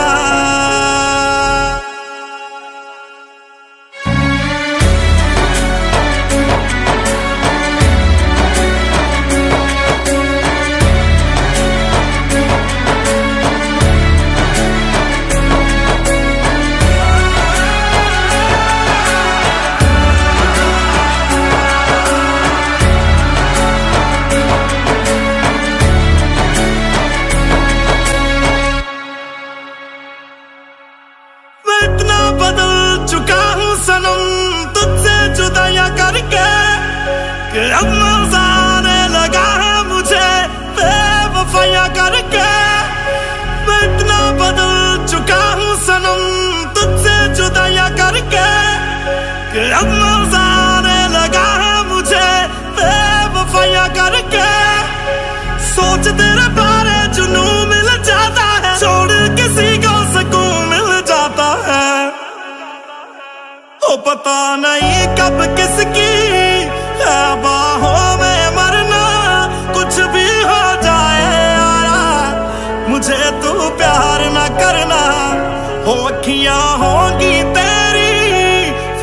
अब मजा आने लगा है मुझे बेवफाइयां करके मैं इतना बदल चुका हूँ सनम तुझसे जुदाइयां करके अब मजा आने लगा है मुझे बेवफाइयां करके सोच तेरे बारे जुनून मिल जाता है छोड़ किसी को सुकून मिल जाता है ओ पता नहीं कब किसकी बाहों में मरना कुछ भी हो जाए यारा मुझे तू प्यार ना करना हो अखियाँ होंगी तेरी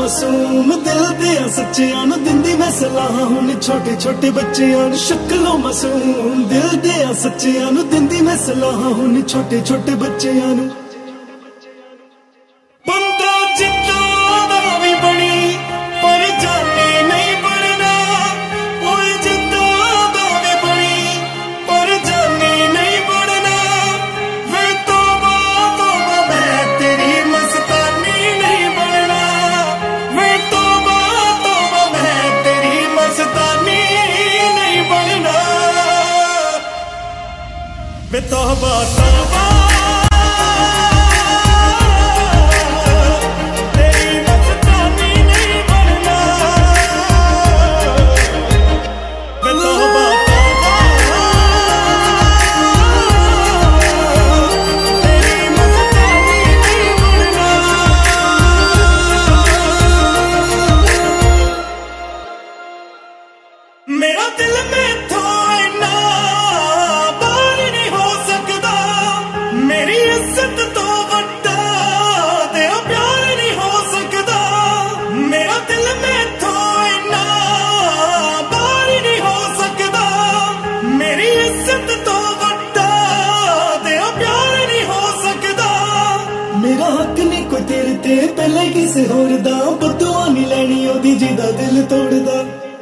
मासूम दिल दे सच्चियां नूं दिंदी मैं सलाह हुण छोटे छोटे बच्चियां नूं शक्लों मासूम दिल दे सच्चियां नूं दिंदी मैं सलाह हुण छोटे छोटे बच्चियां नूं बंदा जिद्दां दा भी बनी पर जाने नहीं बनना ओए जिद्दां दा भी बनी पर जाने नहीं बनना वे तौबा तौबा मैं तेरी मस्तानी नहीं बनना वे तौबा तौबा मैं तेरी मस्तानी नहीं बनना वे तौबा तौबा मेरा दिल में थो इन्ना बार नहीं हो सकता मेरी इज्जत तो वड्डा तेरा प्यार नहीं हो सकता मेरा दिल में थो इन्ना बार नहीं हो सकता मेरी इज्जत तो वड्डा तेरा प्यार नहीं हो सकता मेरा हक नहीं कोई तेरे ते पहले किसे होर दा बदुआ नहीं लैनी ओदी जिदा दिल तोड़दा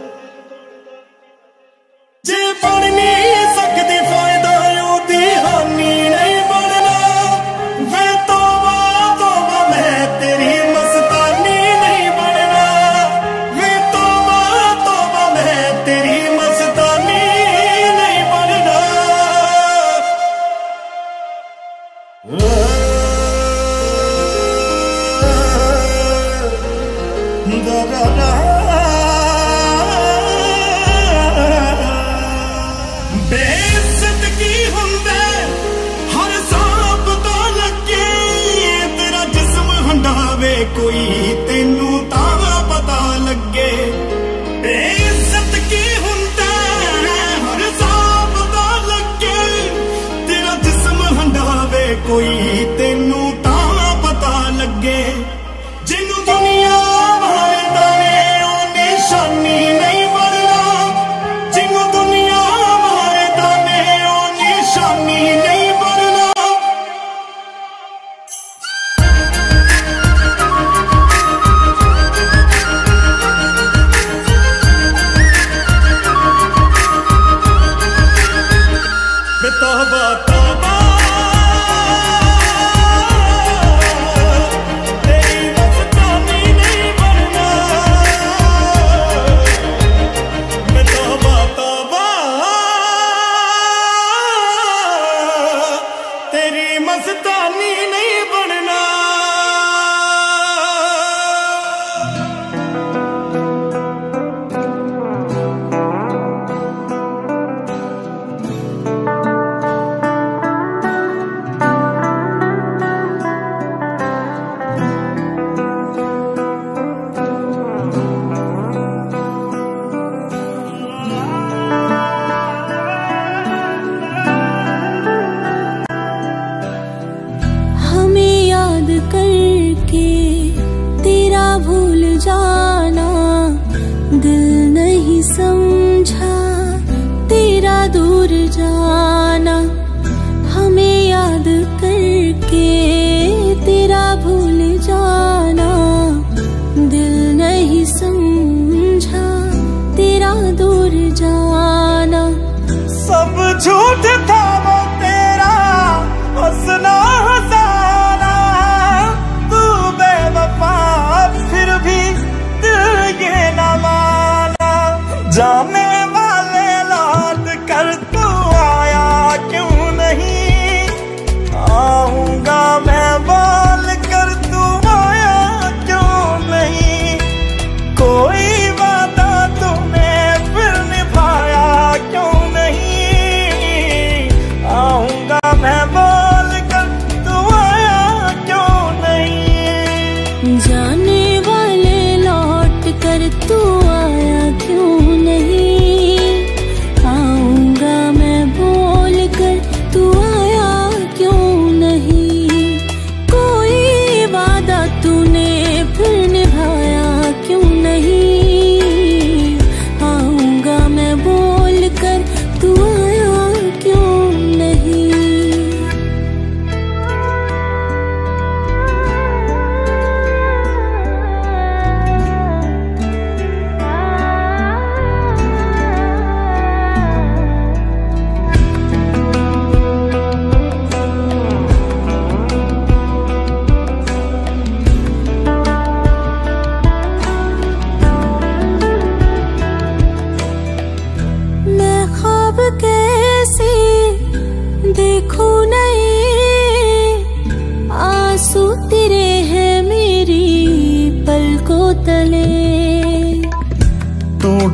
जे बन नहीं सकती फायदा ओदी हानि नहीं बनना वे तौबा तौबा मैं तेरी मस्तानी नहीं बनना वे तौबा तौबा मैं तेरी मस्तानी नहीं बनना दा दा दा बेइज्जत की हुंदे हर सांप तो लगे तेरा जिस्म हंडावे कोई तेनू तां पता लगे बेइज्जत की हुंदे हर सांप तो लगे तेरा जिस्म हंडावे कोई तेनू तां पता लगे जिन्नू दुनिया मारदा ने ओ निशानी नहीं बनना जिन्नू दुनिया नहीं बनना मैं तौबा तौबा तेरी मस्तानी नहीं बनना मैं तौबा तौबा तेरी मस्तानी नहीं बनना करके तेरा भूल जाना दिल नहीं समझा तेरा दूर जाना हमें याद करके तेरा भूल जाना दिल नहीं समझा तेरा दूर जाना सब झूठ था वो तेरा हंसना हंसाना तू बेवफा फिर भी दिल ये न माना जाने वाले लौट कर तू आया क्यों नहीं आऊंगा मैं बोल कर तू आया क्यों नहीं कोई वादा तूने फिर निभाया क्यों नहीं आऊंगा मैं बोल कर तू आया क्यों नहीं जाने वाले लौट कर तू आया क्यों नहीं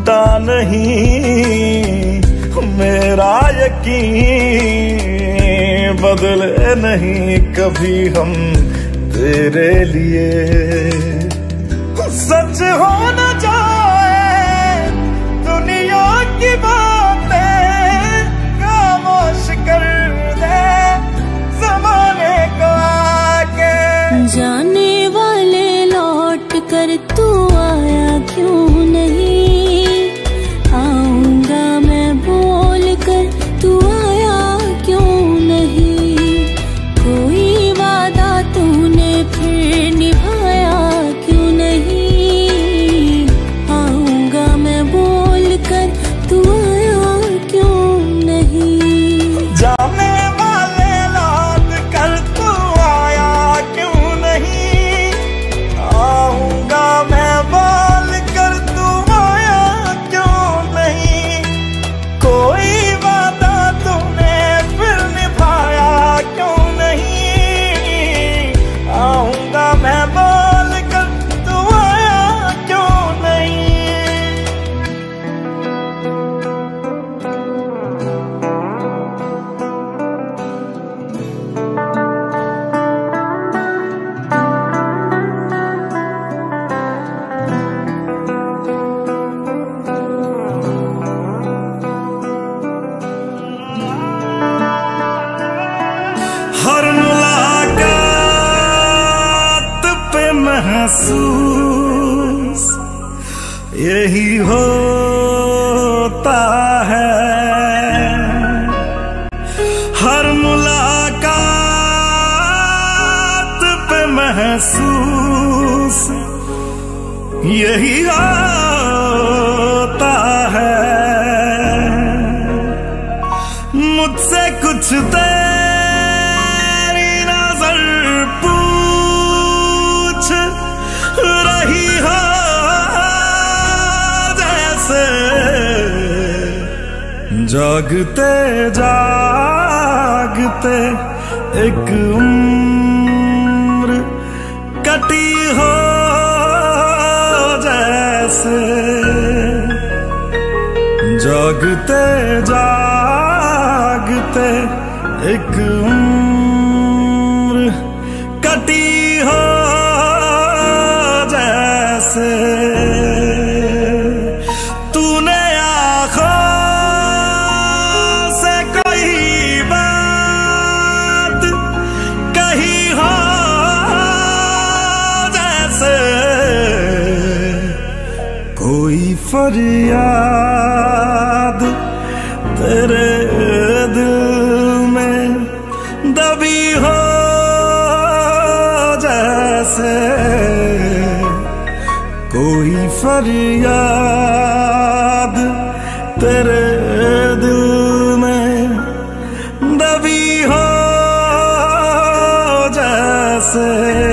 टूटा नहीं मेरा यकीन, बदले नहीं कभी हम तेरे लिए। सच हो न जाए दुनिया की बातें, खामोश कर दे ज़माने को आके। जाने वाले लौट कर तू आया क्यों नहीं, आऊंगा मैं बोल कर तू आया क्यों नहीं। कोई वादा तूने फिर निभाया क्यों नहीं, आऊंगा मैं बोल कर तू आया क्यों नहीं। जाने वाले लौट कर तू आया क्यों नहीं, आऊंगा मैं बोल कर तू आया क्यों नहीं। कोई वादा तूने फिर निभाया क्यों नहीं, आऊंगा मैं बोल कर तू आया क्यों नहीं। हर मुलाकात पे महसूस यही होता है, हर मुलाकात पे महसूस यही होता है। मुझसे कुछ तेरी नजर पूछ रही हो, जैसे जागते जागते एक उम्र कटी हो, जैसे जागते जागते एक उम्र कटी हो, जैसे तूने आँखों से कोई बात कही हो, जैसे कोई फरियाद तेरे दिल में दबी हो, जैसे कोई फरियाद तेरे दिल में दबी हो, जैसे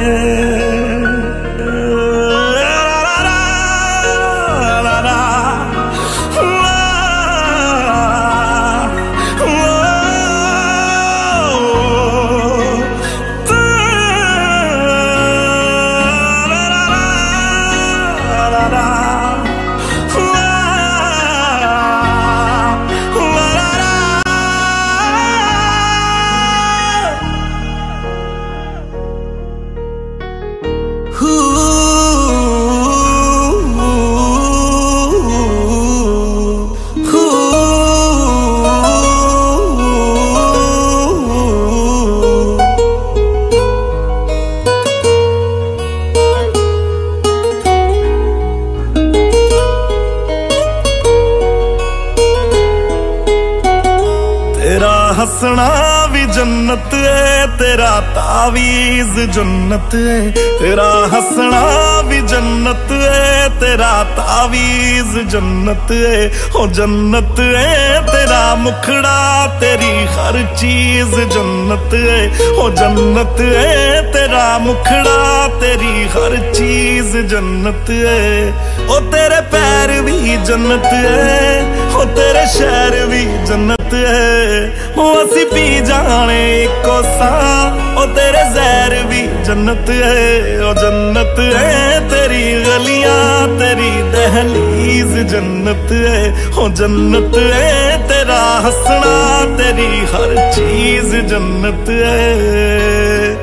हंसना भी जन्नत है, तेरा तावीज जन्नत है। तेरा हंसना भी जन्नत है, तेरा तावीज जन्नत है। हो जन्नत है तेरा मुखड़ा, तेरी हर चीज जन्नत है। हो जन्नत है तेरा मुखड़ा, तेरी हर चीज जन्नत है। ओ तेरे पैर भी जन्नत है, हो तेरे शहर भी जन्नत जन्नत है ओ असी पी जाने इको सा ओ तेरे जहर भी जन्नत है ओ जन्नत है तेरी गलियां तेरी दहलीज जन्नत है ओ जन्नत है तेरा हंसना तेरी हर चीज जन्नत है।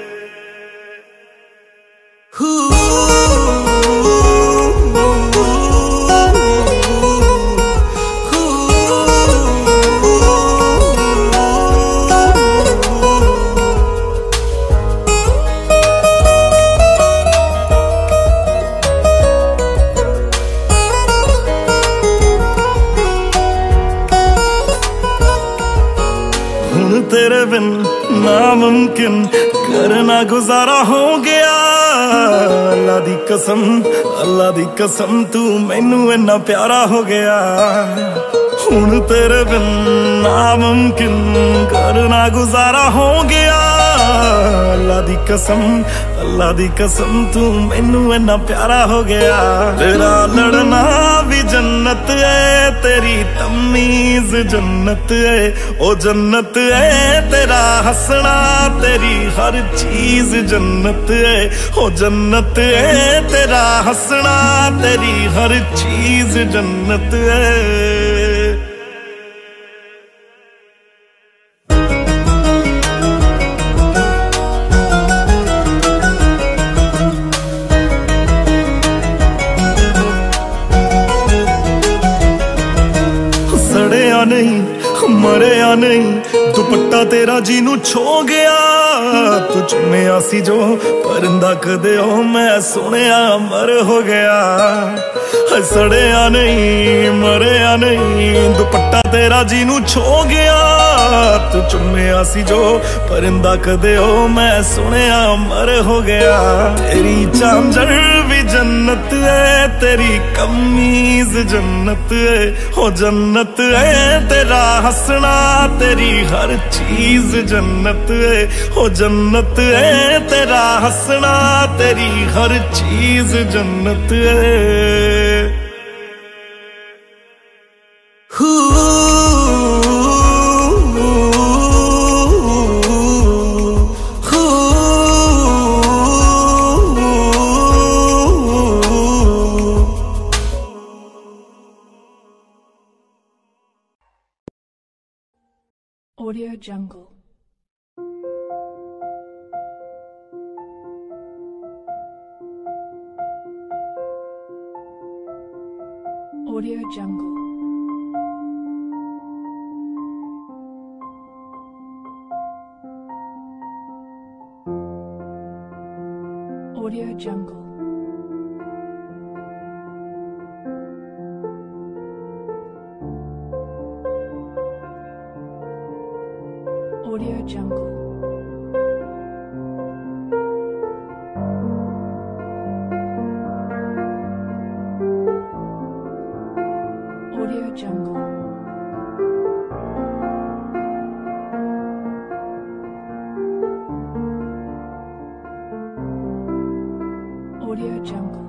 तेरे बिन नामुमकिन करना गुजारा हो गया अल्लाह दी कसम अल्लाह दी कसम तू मैनू इन्ना प्यारा हो गया हुण तेरे बिन नामुमकिन करना गुजारा हो गया अल्लाह दी कसम अल्लाह दी कसम तू मैनू इन्ना प्यारा हो गया तेरा लड़ना भी जन्नत है तेरी तमीज जन्नत है ओ जन्नत है तेरा हंसना तेरी हर चीज जन्नत है ओ जन्नत है तेरा हंसना तेरी हर चीज जन्नत है। सड़िया नहीं मरिया नहीं दुपट्टा तेरा जीनू छो गया तू चुनिया सी जो परिंदा कदे हो मैं सुनिया मर हो गया सड़िया नहीं मरिया नहीं दुपट्टा तेरा जीनू छो गया तू चुनिया सी जो परिंदा कदे हो मैं सुनिया मर हो गया तेरी चांजर भी जन्नत है तेरी कमीज जन्नत है हो जन्नत है तेरा हंसना तेरी हर चीज जन्नत है हो जन्नत है तेरा हंसना तेरी हर चीज जन्नत है। Audio Jungle. Audio Jungle. Audio Jungle. Audio Jungle. Audio Jungle. Audio Jungle.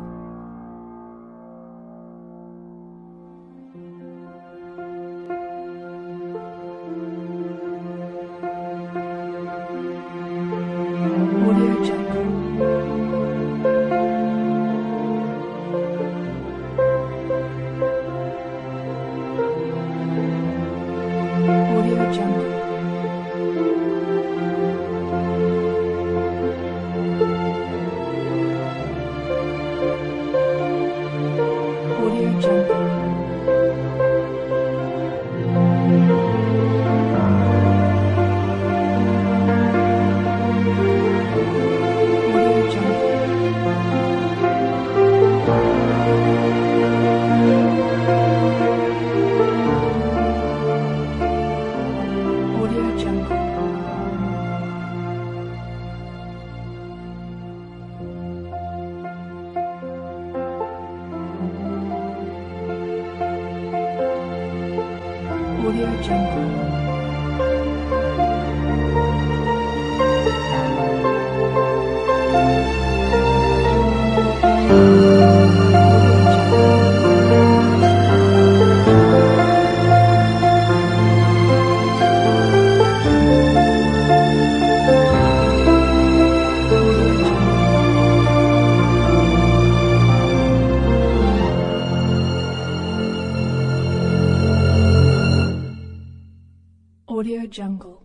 Audio Jungle. Audio Audio Jungle.